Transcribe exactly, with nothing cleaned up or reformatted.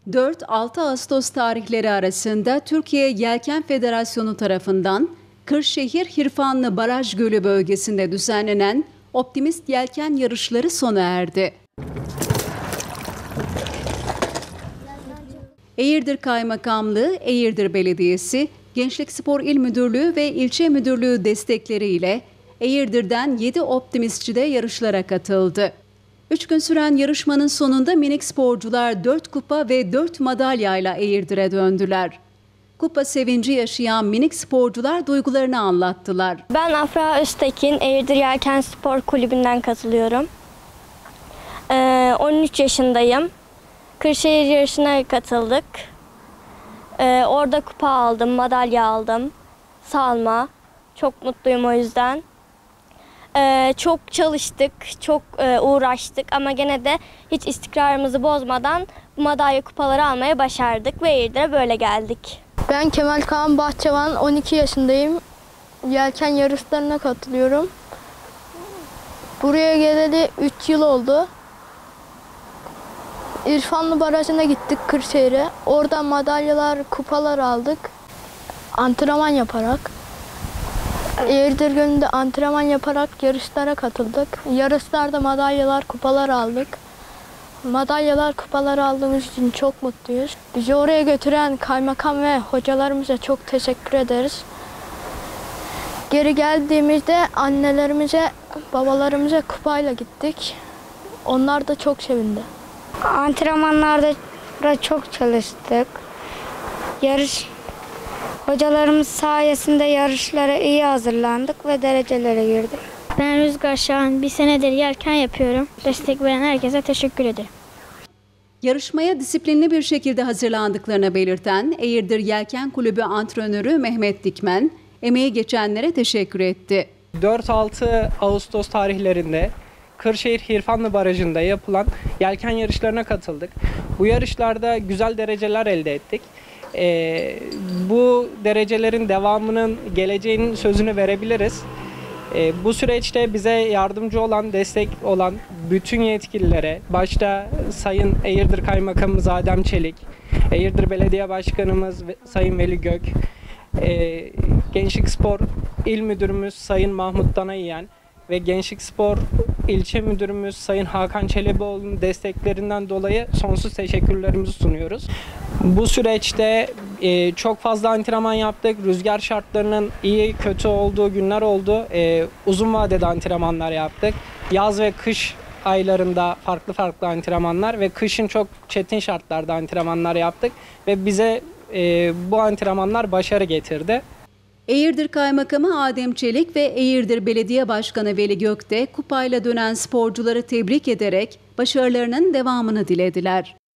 dört altı Ağustos tarihleri arasında Türkiye Yelken Federasyonu tarafından Kırşehir Hirfanlı Baraj Gölü bölgesinde düzenlenen Optimist Yelken yarışları sona erdi. Eğirdir Kaymakamlığı, Eğirdir Belediyesi, Gençlik Spor İl Müdürlüğü ve İlçe Müdürlüğü destekleriyle Eğirdir'den yedi optimistçi de yarışlara katıldı. Üç gün süren yarışmanın sonunda minik sporcular dört kupa ve dört madalyayla Eğirdir'e döndüler. Kupa sevinci yaşayan minik sporcular duygularını anlattılar. Ben Afra Öztekin, Eğirdir Yelken Spor Kulübü'nden katılıyorum. Ee, on üç yaşındayım. Kırşehir yarışına katıldık. Ee, orada kupa aldım, madalya aldım. Salma. Çok mutluyum o yüzden. Ee, çok çalıştık, çok e, uğraştık ama gene de hiç istikrarımızı bozmadan bu madalya kupaları almaya başardık ve Eğirdir'e böyle geldik. Ben Kemal Kaan Bahçıvan, on iki yaşındayım. Yelken yarışlarına katılıyorum. Buraya geleli üç yıl oldu. İrfanlı Barajı'na gittik, Kırşehir'e. Orada madalyalar, kupalar aldık. Antrenman yaparak. Eğirdir Gölü'nde antrenman yaparak yarışlara katıldık. Yarışlarda madalyalar, kupalar aldık. Madalyalar, kupalar aldığımız için çok mutluyuz. Bizi oraya götüren kaymakam ve hocalarımıza çok teşekkür ederiz. Geri geldiğimizde annelerimize, babalarımıza kupayla gittik. Onlar da çok sevindi. Antrenmanlarda çok çalıştık. Yarış hocalarımız sayesinde yarışlara iyi hazırlandık ve derecelere girdik. Ben Rüzgar Şahan, bir senedir yelken yapıyorum. Destek veren herkese teşekkür ederim. Yarışmaya disiplinli bir şekilde hazırlandıklarını belirten Eğirdir Yelken Kulübü antrenörü Mehmet Dikmen, emeği geçenlere teşekkür etti. dört altı Ağustos tarihlerinde Kırşehir Hirfanlı Barajı'nda yapılan yelken yarışlarına katıldık. Bu yarışlarda güzel dereceler elde ettik. Ee, bu derecelerin devamının geleceğinin sözünü verebiliriz. Ee, bu süreçte bize yardımcı olan, destek olan bütün yetkililere, başta Sayın Eğirdir Kaymakamımız Adem Çelik, Eğirdir Belediye Başkanımız Sayın Veli Gök, e, Gençlik Spor İl Müdürümüz Sayın Mahmut Danayiyen ve Gençlik Spor İlçe Müdürümüz Sayın Hakan Çelebioğlu'nun desteklerinden dolayı sonsuz teşekkürlerimizi sunuyoruz. Bu süreçte e, çok fazla antrenman yaptık. Rüzgar şartlarının iyi kötü olduğu günler oldu. E, uzun vadede antrenmanlar yaptık. Yaz ve kış aylarında farklı farklı antrenmanlar ve kışın çok çetin şartlarda antrenmanlar yaptık. Ve bize e, bu antrenmanlar başarı getirdi. Eğirdir Kaymakamı Adem Çelik ve Eğirdir Belediye Başkanı Veli Gök de kupayla dönen sporcuları tebrik ederek başarılarının devamını dilediler.